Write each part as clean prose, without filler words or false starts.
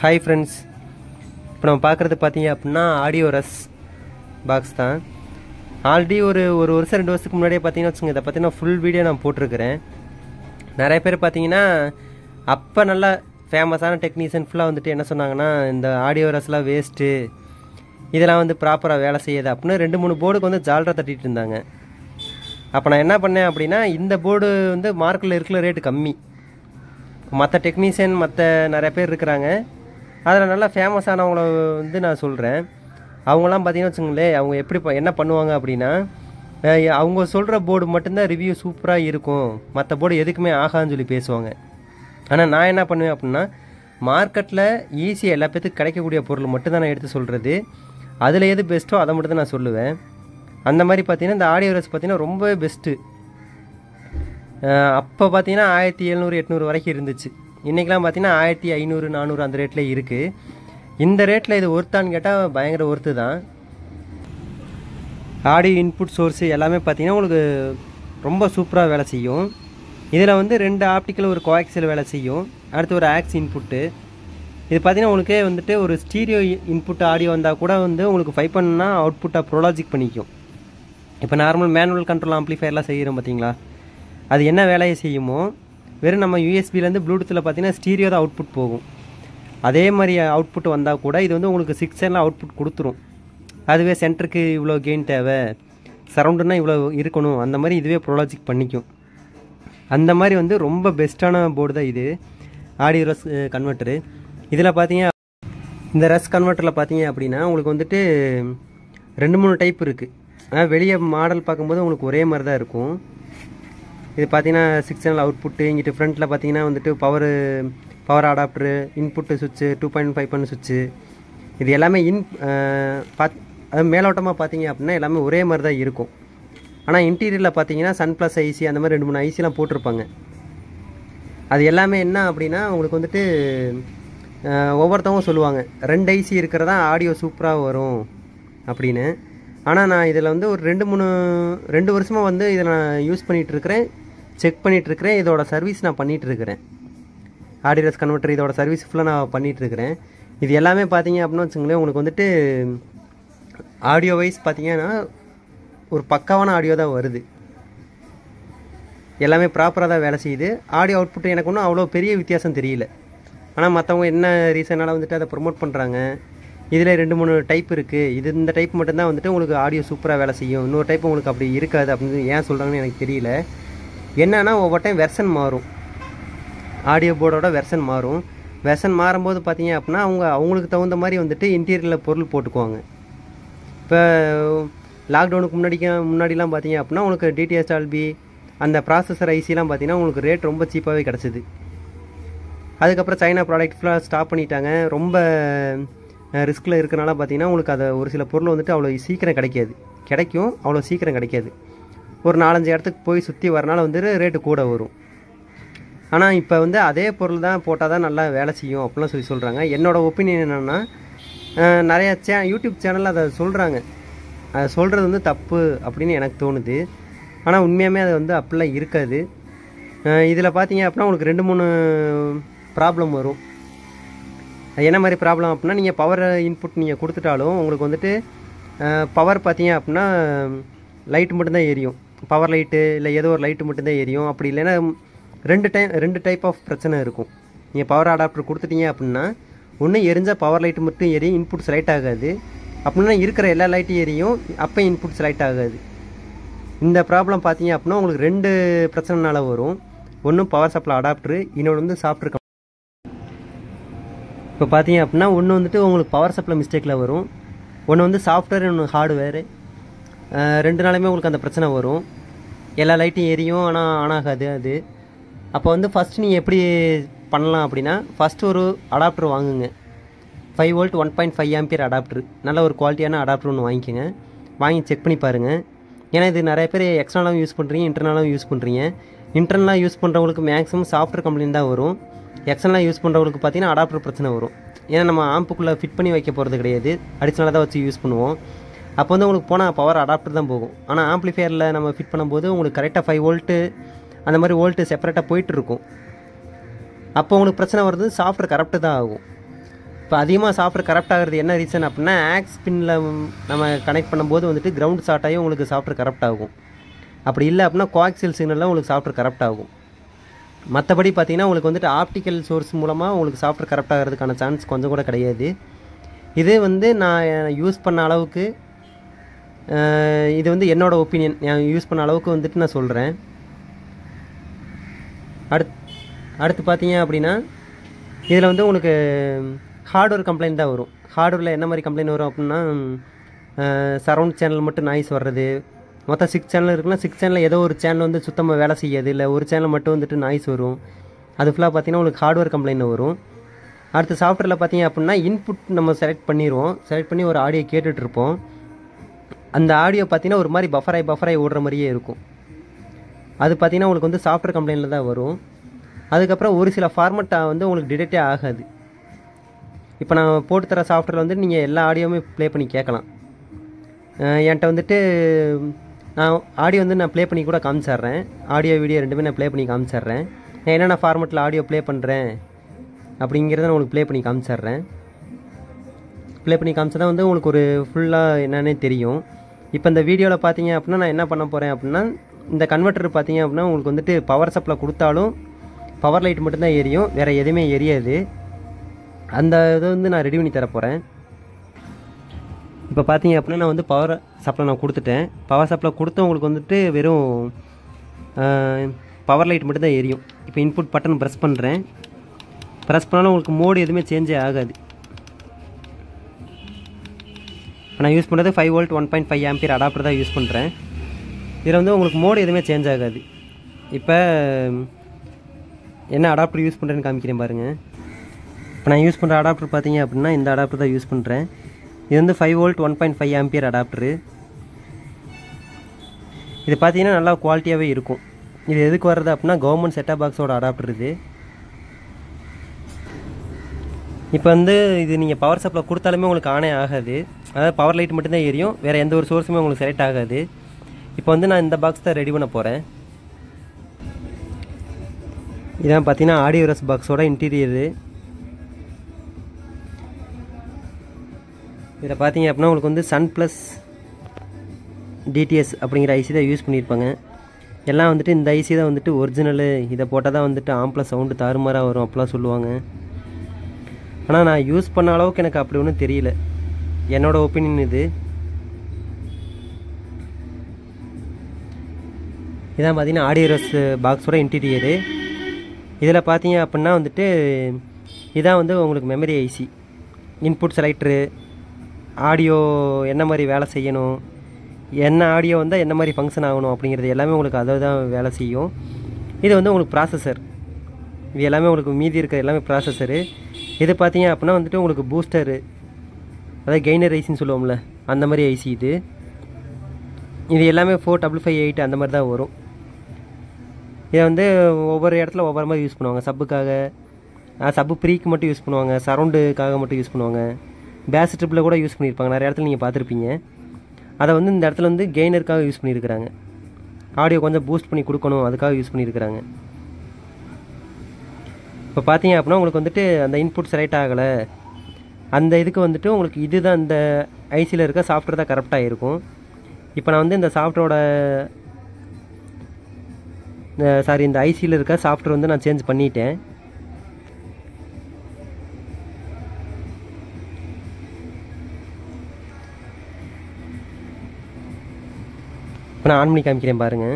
Hi friends, இப்போ நம்ம பார்க்குறது பார்த்தீங்க அப்படின்னா ஆடியோ ரஸ் பாக்ஸ் தான். ஆல்ரெடி ஒரு வருஷம் 2 வருஷத்துக்கு முன்னாடியே பார்த்தீங்கன்னா வச்சுங்க, இதை பற்றின ஃபுல் வீடியோ நான் போட்டிருக்கிறேன். நிறைய பேர் பார்த்தீங்கன்னா அப்போ நல்லா ஃபேமஸான டெக்னீஷியன் ஃபுல்லாக வந்துட்டு என்ன சொன்னாங்கன்னா, இந்த ஆடியோ ரஸ்லாம் வேஸ்ட்டு, இதெல்லாம் வந்து ப்ராப்பராக வேலை செய்யுது அப்படின்னு 2-3 போர்டுக்கு வந்து ஜால்ரா தட்டிகிட்டு இருந்தாங்க. அப்போ நான் என்ன பண்ணேன் அப்படின்னா, இந்த போர்டு வந்து மார்க்கில் இருக்கிற ரேட்டு கம்மி, மற்ற டெக்னீஷியன் மற்ற நிறைய பேர் இருக்கிறாங்க, அதில் நல்லா ஃபேமஸானவங்கள வந்து நான் சொல்கிறேன். அவங்களாம் பார்த்தீங்கன்னு வச்சுங்களேன், அவங்க எப்படி என்ன பண்ணுவாங்க அப்படின்னா, அவங்க சொல்கிற போர்டு மட்டும்தான் ரிவ்யூ சூப்பராக இருக்கும், மற்ற போர்டு எதுக்குமே ஆகான்னு சொல்லி பேசுவாங்க. ஆனால் நான் என்ன பண்ணுவேன் அப்படின்னா, மார்க்கெட்டில் ஈஸியாக எல்லா பேத்துக்கு கிடைக்கக்கூடிய பொருள் மட்டும்தான் நான் எடுத்து சொல்கிறது. அதில் எது பெஸ்ட்டோ அதை மட்டும் தான் நான் சொல்லுவேன். அந்த மாதிரி பார்த்தீங்கன்னா இந்த ஆடியோ ரஸ் பார்த்தீங்கன்னா ரொம்பவே பெஸ்ட்டு. அப்போ பார்த்தீங்கன்னா 1700-800 வரைக்கும் இருந்துச்சு. இன்றைக்கெலாம் பார்த்தீங்கன்னா 1500-400 அந்த ரேட்டில் இருக்குது. இந்த ரேட்டில் இது ஒர்த்தான்னு கேட்டால் பயங்கர ஒர்த்து தான். ஆடியோ இன்புட் சோர்ஸு எல்லாமே பார்த்தீங்கன்னா உங்களுக்கு ரொம்ப சூப்பராக வேலை செய்யும். இதில் வந்து 2 ஆப்டிக்கல் ஒரு கோஆக்சியல் வேலை செய்யும், அடுத்து ஒரு ஆக்ஸ் இன்புட்டு. இது பார்த்தீங்கன்னா உங்களுக்கு வந்துட்டு ஒரு ஸ்டீரியோ இன்புட் ஆடியோ வந்தால் கூட வந்து உங்களுக்கு 5 பண்ணா அவுட்புட்டாக ப்ரோலாஜிக் பண்ணிக்கும். இப்போ நார்மல் மேனுவல் கண்ட்ரோல் ஆம்ப்ளிஃபயர்லாம் செய்கிறோம் பார்த்தீங்களா, அது என்ன வேலையை செய்யுமோ, வெறும் நம்ம யூஎஸ்பிலேருந்து ப்ளூடூத்தில் பார்த்தீங்கன்னா ஸ்டீரியோ தான் அவுட்புட் போகும். அதே மாதிரி அவுட்புட் வந்தால் கூட இது வந்து உங்களுக்கு 6 சேனல் அவுட்புட் கொடுத்துரும். அதுவே சென்டருக்கு இவ்வளோ கெயின் தேவை, சரௌண்டுனா இவ்வளோ இருக்கணும், அந்த மாதிரி இதுவே ப்ரோலாஜிக் பண்ணிக்கும். அந்த மாதிரி வந்து ரொம்ப பெஸ்ட்டான போர்டு தான் இது ஆடியோ ரஸ் கன்வெர்ட்டரு. இதில் பார்த்தீங்க, இந்த ரஸ் கன்வெர்ட்டரில் பார்த்தீங்க அப்படின்னா உங்களுக்கு வந்துட்டு 2-3 டைப் இருக்குது. வெளியே மாடல் பார்க்கும்போது உங்களுக்கு ஒரே மாதிரி தான் இருக்கும். இது பார்த்தீங்கன்னா 6 சேனல் அவுட்புட்டு. இங்கிட்டு ஃப்ரண்ட்டில் பார்த்தீங்கன்னா வந்துட்டு பவர் அடாப்டரு, இன்புட்டு சுவிட்சு, 2.5 பண்ண சுவிட்சு, இது எல்லாமே அது மேலோட்டமாக பார்த்தீங்க அப்படின்னா எல்லாமே ஒரே மாதிரி தான் இருக்கும். ஆனால் இன்டீரியரில் பார்த்தீங்கன்னா சன் ப்ளஸ் ஐசி அந்த மாதிரி 2-3 ஐசிலாம் போட்டிருப்பாங்க. அது எல்லாமே என்ன அப்படின்னா உங்களுக்கு வந்துட்டு ஒவ்வொருத்தவங்க சொல்லுவாங்க 2 ஐசி இருக்கிறதா ஆடியோ சூப்பராக வரும் அப்படின்னு. ஆனால் நான் இதில் வந்து ஒரு 2 வருஷமாக வந்து இதை நான் யூஸ் பண்ணிகிட்ருக்கிறேன், செக் பண்ணிகிட்ருக்கிறேன், இதோட சர்வீஸ் நான் பண்ணிகிட்ருக்கிறேன். ஆடியோ ரஸ் கன்வெர்ட்டர் இதோட சர்வீஸ் ஃபுல்லாக நான் பண்ணிகிட்ருக்கிறேன். இது எல்லாமே பார்த்தீங்க அப்படின்னா வச்சுங்களேன், உங்களுக்கு வந்துட்டு ஆடியோ வைஸ் பார்த்தீங்கன்னா ஒரு பக்காவான ஆடியோ தான் வருது. எல்லாமே ப்ராப்பராக தான் வேலை செய்யுது. ஆடியோ அவுட்புட் எனக்கு ஒன்றும் அவ்வளோ பெரிய வித்தியாசம் தெரியல. ஆனால் மற்றவங்க என்ன ரீசனால் வந்துட்டு அதை ப்ரொமோட் பண்ணுறாங்க, இதில் 2-3 டைப் இருக்குது, இந்த டைப் மட்டும்தான் வந்துட்டு உங்களுக்கு ஆடியோ சூப்பராக வேலை செய்யும், இன்னொரு டைப் உங்களுக்கு அப்படி இருக்காது அப்படின்னு ஏன் சொல்கிறாங்கன்னு எனக்கு தெரியல. என்னன்னா ஒவ்வொரு டைம் வெர்ஷன் மாறும், ஆடியோ போர்டோட வெர்ஷன் மாறும். வெர்ஷன் மாறும்போது பார்த்தீங்க அப்படின்னா அவங்களுக்கு தகுந்த மாதிரி வந்துட்டு இன்டீரியரில் பொருள் போட்டுக்குவாங்க. இப்போ லாக்டவுனுக்கு முன்னாடிலாம் பார்த்தீங்க அப்படின்னா உங்களுக்கு Dts Dolby அந்த ப்ராசஸர் ஐசிலாம் பார்த்தீங்கன்னா உங்களுக்கு ரேட் ரொம்ப சீப்பாகவே கிடச்சிது. அதுக்கப்புறம் சைனா ப்ராடக்ட் ஃபுல்லாக ஸ்டாப் பண்ணிட்டாங்க. ரொம்ப ரிஸ்கில் இருக்கிறனால பார்த்தீங்கன்னா உங்களுக்கு அதை ஒரு சில பொருள் வந்துட்டு அவ்வளோ சீக்கிரம் கிடைக்கும், அவ்வளோ சீக்கிரம் கிடைக்காது. ஒரு 4-5 இடத்துக்கு போய் சுற்றி வரனால வந்துட்டு ரேட்டு கூட வரும். ஆனால் இப்போ வந்து அதே பொருள் தான் போட்டால் தான் நல்லா வேலை செய்யும் அப்படிலாம் சொல்கிறாங்க. என்னோடய ஒப்பீனியன் என்னென்னா, நிறைய யூடியூப் சேனலில் அதை சொல்கிறாங்க, அதை சொல்கிறது வந்து தப்பு அப்படின்னு எனக்கு தோணுது. ஆனால் உண்மையாகவே அது வந்து அப்படிலாம் இருக்காது. இதில் பார்த்தீங்க அப்படின்னா உங்களுக்கு 2-3 ப்ராப்ளம் வரும். என்ன மாதிரி ப்ராப்ளம் அப்படின்னா, நீங்கள் பவர் இன்புட் நீங்கள் கொடுத்துட்டாலும் உங்களுக்கு வந்துட்டு பவர் பார்த்தீங்க அப்படின்னா லைட்டு மட்டும்தான் எரியும், பவர் லைட்டு இல்லை ஏதோ ஒரு லைட்டு மட்டும்தான் எரியும். அப்படி இல்லைன்னா 2 டைப் ஆஃப் பிரச்சனை இருக்கும். நீங்கள் பவர் அடாப்டர் கொடுத்துட்டீங்க அப்படின்னா ஒன்று எரிஞ்சால் பவர் லைட்டு மட்டும் எரியும், இன்புட் செலக்ட் ஆகாது. அப்படின்னா இருக்கிற எல்லா லைட்டும் எரியும், அப்போ இன்புட் செலக்ட் ஆகாது. இந்த ப்ராப்ளம் பார்த்தீங்க அப்படின்னா உங்களுக்கு 2 பிரச்சனைனால வரும். ஒன்று பவர் சப்ளை அடாப்டரு, இன்னொன்று வந்து சாஃப்ட்வேர். இப்போ பார்த்தீங்க அப்படின்னா ஒன்று வந்துட்டு உங்களுக்கு பவர் சப்ளை மிஸ்டேக்கில் வரும், ஒன்று வந்து சாஃப்ட்வேர், இன்னொன்று ஹார்ட்வேரு. 2 நாளுமே உங்களுக்கு அந்த பிரச்சனை வரும். எல்லா லைட்டும் எரியும் ஆனால் ஆன் ஆகாது அது. அப்போ வந்து ஃபஸ்ட்டு நீங்கள் எப்படி பண்ணலாம் அப்படின்னா, ஃபஸ்ட்டு ஒரு அடாப்டர் வாங்குங்க, 5 வோல்ட் 1.5 ஆம்பியர் அடாப்டர், நல்ல ஒரு குவாலிட்டியான அடாப்டர் ஒன்று வாங்கிக்கோங்க. வாங்கி செக் பண்ணி பாருங்கள். ஏன்னா இது நிறைய பேர் எக்ஸ்டர்னலாகவும் யூஸ் பண்ணுறீங்க, இன்டர்னலாகவும் யூஸ் பண்ணுறீங்க. இன்டர்னலாக யூஸ் பண்ணுறவங்களுக்கு மேக்ஸிமம் சாஃப்ட்வேர் கம்ப்ளைண்ட் தான் வரும். எக்ஸ்டர்னலாக யூஸ் பண்ணுறவங்களுக்கு பார்த்தீங்கன்னா அடாப்டர் பிரச்சனை வரும். ஏன்னா நம்ம ஆம்புக்குள்ளே ஃபிட் பண்ணி வைக்க போகிறது கிடையாது, அடிஷ்னலாக தான் வச்சு யூஸ் பண்ணுவோம். அப்போ வந்து உங்களுக்கு போனால் பவர் அடாப்டர் தான் போகும். ஆனால் ஆம்ப்ளிஃபையரில் நம்ம ஃபிட் பண்ணும்போது உங்களுக்கு கரெக்டாக 5 வோல்ட்டு அந்த மாதிரி வோல்ட்டு செப்பரேட்டாக போயிட்டு இருக்கும். அப்போ உங்களுக்கு பிரச்சனை வருது, சாஃப்ட்வேர் கரெக்டு தான் ஆகும். இப்போ அதிகமாக சாஃப்ட்வேர் கரப்ட் ஆகிறது என்ன ரீசன் அப்படின்னா ஆக்ஸ் பின்னில் நம்ம கனெக்ட் பண்ணும்போது வந்துட்டு கிரவுண்ட் ஷார்ட் ஆகி உங்களுக்கு சாஃப்ட்வேர் கரப்ட் ஆகும். அப்படி இல்லை அப்படின்னா கோஆக்சியல் சிக்னலில் உங்களுக்கு சாஃப்ட்வேர் கரப்ட் ஆகும். மற்றபடி பார்த்தீங்கன்னா உங்களுக்கு வந்துட்டு ஆப்டிக்கல் சோர்ஸ் மூலமாக உங்களுக்கு சாஃப்ட்வேர் கரப்ட் ஆகிறதுக்கான சான்ஸ் கொஞ்சம் கூட கிடையாது. இது வந்து நான் யூஸ் பண்ண அளவுக்கு இது வந்து என்னோடய ஒப்பீனியன். நான் யூஸ் பண்ண அளவுக்கு வந்துட்டு நான் சொல்கிறேன். அடுத்து பார்த்தீங்க அப்படின்னா இதில் வந்து உங்களுக்கு ஹார்ட்வேர் கம்ப்ளைண்ட் தான் வரும். ஹார்ட்வேரில் என்ன மாதிரி கம்ப்ளைண்ட் வரும் அப்படின்னா சரவுண்ட் சேனல் மட்டும் நாய்ஸ் வர்றது. மொத்தம் 6 சேனல் இருக்குன்னா 6 சேனலில் ஏதோ ஒரு சேனல் வந்து சுத்தமாக வேலை செய்யாது, இல்லை ஒரு சேனல் மட்டும் வந்துட்டு நாய்ஸ் வரும். அது ஃபுல்லாக பார்த்தீங்கன்னா உங்களுக்கு ஹார்ட்வேர் கம்ப்ளைண்ட் வரும். அடுத்து சாஃப்ட்வேரில் பார்த்தீங்க அப்படின்னா இன்புட் நம்ம செலக்ட் பண்ணிடுவோம். செலக்ட் பண்ணி ஒரு ஆடியோ கேட்டுட்ருப்போம். அந்த ஆடியோ பார்த்தீங்கன்னா ஒரு மாதிரி பஃபராகி ஓடுற மாதிரியே இருக்கும். அது பார்த்தீங்கன்னா உங்களுக்கு வந்து சாஃப்ட்வேர் கம்ப்ளைண்ட்டில் தான் வரும். அதுக்கப்புறம் ஒரு சில ஃபார்மெட் வந்து உங்களுக்கு டிடெக்டே ஆகாது. இப்போ நான் போட்டு தர சாஃப்ட்வேரில் வந்துட்டு நீங்கள் எல்லா ஆடியோவுமே ப்ளே பண்ணி கேட்கலாம். என்கிட்ட வந்துட்டு நான் ஆடியோ வந்து நான் ப்ளே பண்ணி கூட காமிச்சிட்றேன். ஆடியோ வீடியோ ரெண்டுமே நான் ப்ளே பண்ணி காமிச்சிட்றேன். நான் என்னென்ன ஃபார்மெட்டில் ஆடியோ ப்ளே பண்ணுறேன் அப்படிங்கிறத நான் உங்களுக்கு ப்ளே பண்ணி காமிச்சிட்றேன். ப்ளே பண்ணி காமிச்சா வந்து உங்களுக்கு ஒரு ஃபுல்லாக என்னன்னே தெரியும். இப்போ இந்த வீடியோவில் பார்த்தீங்க அப்படின்னா நான் என்ன பண்ண போகிறேன் அப்படின்னா இந்த கன்வெர்ட்டர் பார்த்தீங்க அப்படின்னா உங்களுக்கு வந்துட்டு பவர் சப்ளை கொடுத்தாலும் பவர் லைட் மட்டும்தான் எரியும், வேறு எதுவுமே எரியாது. அந்த இதை வந்து நான் ரெடி பண்ணி தரப்போகிறேன். இப்போ பார்த்தீங்க அப்படின்னா நான் வந்து பவர் சப்ளை நான் கொடுத்துட்டேன். பவர் சப்ளை கொடுத்து உங்களுக்கு வந்துட்டு வெறும் பவர் லைட் மட்டும்தான் எரியும். இப்போ இன்புட் பட்டன் ப்ரெஸ் பண்ணுறேன். ப்ரெஸ் பண்ணாலும் உங்களுக்கு மோடு எதுவுமே சேஞ்சே ஆகாது. இப்போ நான் யூஸ் பண்ணுறது 5 வோல்ட் 1.5 ஆம்பியர் அடாப்டர் தான் யூஸ் பண்ணுறேன். இதில் வந்து உங்களுக்கு மோடு எதுவுமே சேஞ்ச் ஆகாது. இப்போ என்ன அடாப்டர் யூஸ் பண்ணுறேன்னு காமிக்கிறேன் பாருங்கள். இப்போ நான் யூஸ் பண்ணுற அடாப்டர் பார்த்தீங்க அப்படின்னா இந்த அடாப்டர் தான் யூஸ் பண்ணுறேன். இது வந்து 5 வோல்ட் 1.5 ஆம்பியர் அடாப்டரு. இது பார்த்தீங்கன்னா நல்லா குவாலிட்டியாகவே இருக்கும். இது எதுக்கு வர்றது அப்படின்னா கவர்மெண்ட் செட்டாப் பாக்ஸோட அடாப்டர் இது. இப்போ வந்து இது நீங்கள் பவர் சப்ளை கொடுத்தாலுமே உங்களுக்கு ஆனே ஆகாது. அதாவது பவர் லைட் மட்டும்தான் எரியும், வேறு எந்த ஒரு சோர்ஸுமே உங்களுக்கு செலக்ட் ஆகாது. இப்போ வந்து நான் இந்த பாக்ஸ் தான் ரெடி பண்ண போகிறேன். இதான் பார்த்தீங்கன்னா ஆடியோ ரஸ் பாக்ஸோட இன்டீரியரு. இதில் பார்த்தீங்க அப்படின்னா உங்களுக்கு வந்து சன் ப்ளஸ் டிடிஎஸ் அப்படிங்கிற ஐசி தான் யூஸ் பண்ணியிருப்பாங்க. எல்லாம் வந்துட்டு இந்த ஐசி தான் வந்துட்டு ஒரிஜினலு, இதை போட்டால் தான் வந்துட்டு ஆம்பில் சவுண்டு தாறுமாறாக வரும் அப்படிலாம் சொல்லுவாங்க. ஆனால் நான் யூஸ் பண்ண அளவுக்கு எனக்கு அப்படி ஒன்றும் தெரியல. என்னோடய ஒப்பீனியன் இது. இதான் பார்த்தீங்கன்னா ஆடியோ ரஸ் பாக்ஸோட இன்டீரியரு. இதில் பார்த்தீங்க அப்படின்னா வந்துட்டு இதான் வந்து உங்களுக்கு memory IC. Input selector, audio என்ன மாதிரி வேலை செய்யணும், என்ன ஆடியோ வந்தால் என்ன மாதிரி ஃபங்க்ஷன் ஆகணும் அப்படிங்கிறது எல்லாமே உங்களுக்கு அதை தான் வேலை செய்யும். இது வந்து உங்களுக்கு ப்ராசஸர். இது எல்லாமே உங்களுக்கு மீதி இருக்கிற எல்லாமே ப்ராசஸரு. இது பார்த்தீங்க அப்படின்னா வந்துட்டு உங்களுக்கு பூஸ்டரு, அதாவது கெய்னர் ஐசின்னு சொல்லுவோம்ல அந்த மாதிரி ஐசி இது. இது எல்லாமே 4558 அந்த மாதிரி தான் வரும். இதை வந்து ஒவ்வொரு இடத்துல ஒவ்வொரு மாதிரி யூஸ் பண்ணுவாங்க. சப்புக்காக, சப்பு ப்ரீக்கு மட்டும் யூஸ் பண்ணுவாங்க, சரௌண்டுக்காக மட்டும் யூஸ் பண்ணுவாங்க, பேஸ் ட்ரிப்பில் கூட யூஸ் பண்ணியிருப்பாங்க. நிறைய இடத்துல நீங்கள் பார்த்துருப்பீங்க. அதை வந்து இந்த இடத்துல வந்து கெய்னருக்காக யூஸ் பண்ணியிருக்கிறாங்க. ஆடியோ கொஞ்சம் பூஸ்ட் பண்ணி கொடுக்கணும் அதுக்காக யூஸ் பண்ணியிருக்கிறாங்க. இப்போ பார்த்தீங்க அப்படின்னா உங்களுக்கு வந்துட்டு அந்த இன்புட் செலக்ட் ஆகலை, அந்த இதுக்கு வந்துட்டு உங்களுக்கு இதுதான் இந்த ஐசியில் இருக்க சாஃப்ட்வேர் தான் கரெக்டாக இருக்கும். இப்போ நான் வந்து இந்த சாஃப்ட்வேரோட இந்த ஐசியில் இருக்க சாஃப்ட்வேர் வந்து நான் சேஞ்ச் பண்ணிட்டேன். இப்போ நான் ஆன் பண்ணி காமிக்கிறேன் பாருங்கள்.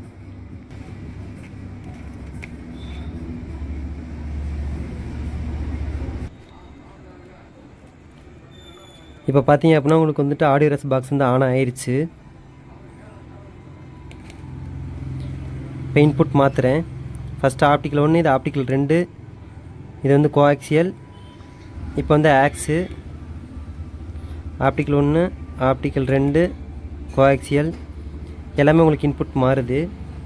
இப்போ பார்த்தீங்க அப்படின்னா உங்களுக்கு வந்துட்டு ஆடியோ ரஸ் பாக்ஸ் வந்து ஆன் ஆயிடுச்சு. இப்போ இன்புட் மாற்றுறேன். ஃபஸ்ட்டு ஆப்டிக்கல் 1, இது ஆப்டிக்கல் 2, இது வந்து கோஆக்சியல். இப்போ வந்து ஆக்ஸு, ஆப்டிக்கல் 1, ஆப்டிக்கல் 2, கோஆக்சியல் எல்லாமே உங்களுக்கு இன்புட் மாறுது.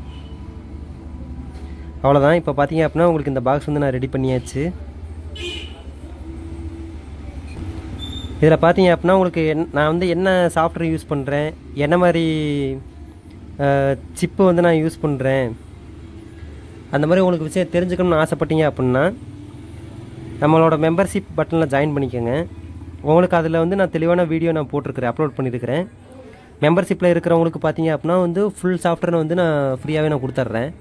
அவ்வளோதான். இப்போ பார்த்தீங்க அப்படின்னா உங்களுக்கு இந்த பாக்ஸ் வந்து நான் ரெடி பண்ணியாச்சு. இதில் பார்த்தீங்க அப்படின்னா உங்களுக்கு நான் வந்து என்ன சாஃப்ட்வேர் யூஸ் பண்ணுறேன், என்ன மாதிரி சிப்பு வந்து நான் யூஸ் பண்ணுறேன், அந்த மாதிரி உங்களுக்கு விஷயம் தெரிஞ்சுக்கணும்னு ஆசைப்பட்டீங்க அப்படின்னா நம்மளோட மெம்பர்ஷிப் பட்டனில் ஜாயின் பண்ணிக்கோங்க. உங்களுக்கு அதில் வந்து நான் தெளிவான வீடியோ நான் போட்டிருக்கிறேன், அப்லோட் பண்ணியிருக்கிறேன். மெம்பர்ஷிப்பில் இருக்கிறவங்களுக்கு பார்த்தீங்க அப்படின்னா வந்து ஃபுல் சாஃப்ட்வேர் வந்து நான் ஃப்ரீயாகவே நான் கொடுத்துட்றேன்.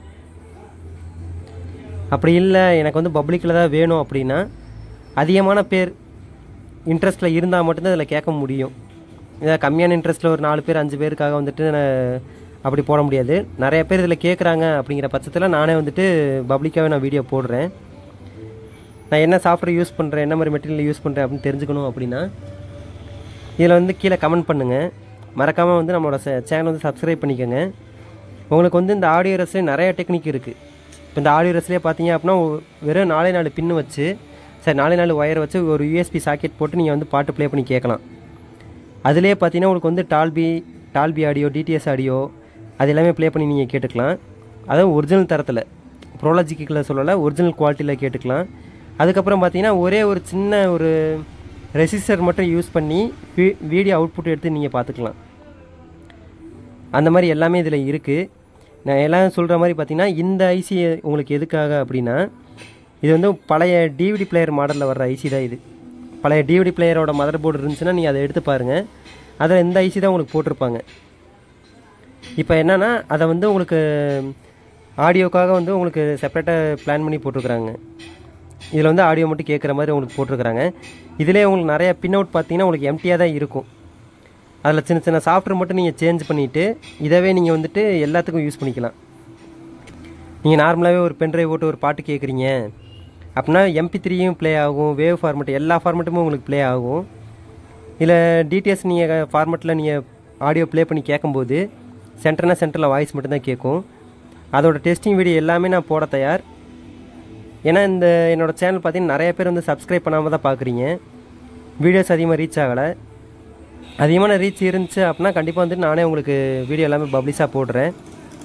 அப்படி இல்லை எனக்கு வந்து பப்ளிக்கில் தான் வேணும் அப்படின்னா அதிகமான பேர் இன்ட்ரெஸ்ட்டில் இருந்தால் மட்டும்தான் இதில் கேட்க முடியும். இதை கம்மியான இன்ட்ரெஸ்ட்டில் ஒரு 4 பேர் 5 பேருக்காக வந்துட்டு அப்படி போட முடியாது. நிறைய பேர் இதில் கேட்குறாங்க அப்படிங்கிற பட்சத்தில் நானே வந்துட்டு பப்ளிக்காகவே நான் வீடியோ போடுறேன். நான் என்ன சாஃப்ட்வேர் யூஸ் பண்ணுறேன், என்ன மாதிரி மெட்டீரியல் யூஸ் பண்ணுறேன் அப்படின்னு தெரிஞ்சுக்கணும் அப்படின்னா இதில் வந்து கீழே கமெண்ட் பண்ணுங்கள். மறக்காமல் வந்து நம்மளோட சேனல் வந்து சப்ஸ்கிரைப் பண்ணிக்கோங்க. உங்களுக்கு வந்து இந்த ஆடியோ ரெஸ்லேயே நிறைய டெக்னிக் இருக்குது. இப்போ இந்த ஆடியோ ரெஸ்லேயே பார்த்தீங்க அப்படின்னா வெறும் 4 பின்னு வச்சு 4 ஒயர் வச்சு ஒரு யூஎஸ்பி சாக்கெட் போட்டு நீங்கள் வந்து பாட்டு ப்ளே பண்ணி கேட்கலாம். அதிலே பார்த்தீங்கன்னா உங்களுக்கு வந்து டால்பி ஆடியோ, டிடிஎஸ் ஆடியோ அது எல்லாமே ப்ளே பண்ணி நீங்கள் கேட்டுக்கலாம். அதுவும் ஒரிஜினல் தரத்தில், ப்ரோலாஜிக்கில் சொல்லலை, ஒரிஜினல் குவாலிட்டியில் கேட்டுக்கலாம். அதுக்கப்புறம் பார்த்தீங்கன்னா ஒரே ஒரு சின்ன ஒரு ரெசிஸ்டர் மட்டும் யூஸ் பண்ணி வீடியோ அவுட்புட் எடுத்து நீங்கள் பார்த்துக்கலாம். அந்த மாதிரி எல்லாமே இதில் இருக்குது. நான் எல்லாம் சொல்கிற மாதிரி பார்த்தீங்கன்னா இந்த ஐசி உங்களுக்கு எதுக்காக அப்படின்னா இது வந்து பழைய டிவிடி பிளேயர் மாடலில் வர்ற ஐசி தான் இது. பழைய டிவிடி பிளேயரோட மதர் போர்டு இருந்துச்சுன்னா நீங்கள் அதை எடுத்து பாருங்கள். அதில் இந்த ஐசி தான் உங்களுக்கு போட்டிருப்பாங்க. இப்போ என்னென்னா அதை வந்து உங்களுக்கு ஆடியோக்காக வந்து உங்களுக்கு செப்பரேட்டாக பிளான் பண்ணி போட்டிருக்குறாங்க. இதில் வந்து ஆடியோ மட்டும் கேட்குற மாதிரி உங்களுக்கு போட்டிருக்கிறாங்க. இதிலே உங்களுக்கு நிறைய பின் அவுட் பார்த்தீங்கன்னா உங்களுக்கு எம்டியாக தான் இருக்கும். அதில் சின்ன சின்ன சாஃப்ட்வேர் மட்டும் நீங்கள் சேஞ்ச் பண்ணிவிட்டு இதவே நீங்கள் வந்துட்டு எல்லாத்துக்கும் யூஸ் பண்ணிக்கலாம். நீங்கள் நார்மலாகவே ஒரு பென்ட்ரைவ் போட்டு ஒரு பாட்டு கேட்குறீங்க அப்படின்னா MP3யும் ப்ளே ஆகும், வேவ் ஃபார்மெட் எல்லா ஃபார்மெட்டுமே உங்களுக்கு ப்ளே ஆகும். இதில் டிடிஎஸ் நீங்கள் ஃபார்மெட்டில் நீங்கள் ஆடியோ ப்ளே பண்ணி கேட்கும்போது சென்டரில் வாய்ஸ் மட்டும்தான் கேட்கும். அதோட டெஸ்டிங் வீடியோ எல்லாமே நான் போட தயார். ஏன்னா இந்த என்னோடய சேனல் பார்த்தீங்கன்னா நிறைய பேர் வந்து சப்ஸ்கிரைப் பண்ணாமல் தான் பார்க்குறீங்க. வீடியோஸ் அதிகமாக ரீச் ஆகலை. அதிகமான ரீச் இருந்துச்சு அப்படின்னா கண்டிப்பாக வந்துட்டு நானே உங்களுக்கு வீடியோ எல்லாமே பப்ளிஷாக போடுறேன்.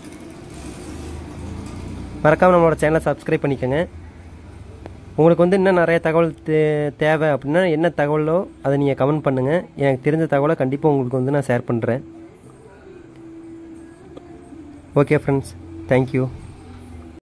மறக்காமல் நம்மளோட சேனலை சப்ஸ்கிரைப் பண்ணிக்கோங்க. உங்களுக்கு வந்து இன்னும் நிறைய தகவல் தேவை அப்படின்னா என்ன தகவலோ அதை நீங்கள் கமெண்ட் பண்ணுங்கள். எனக்கு தெரிஞ்ச தகவலை கண்டிப்பாக உங்களுக்கு வந்து நான் ஷேர் பண்ணுறேன். Okay friends, thank you.